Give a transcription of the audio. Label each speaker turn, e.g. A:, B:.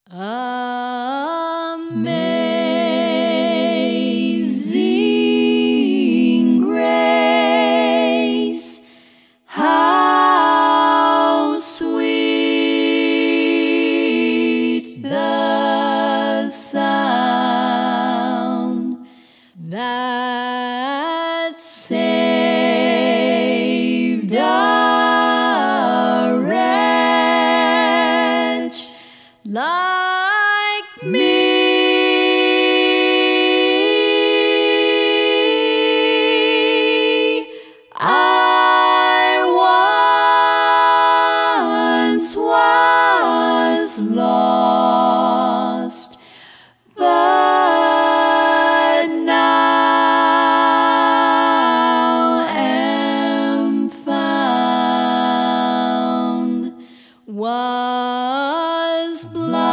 A: Amazing grace, how sweet the sound that saved a wretch like me. I once was lost, but now am found. Was blind,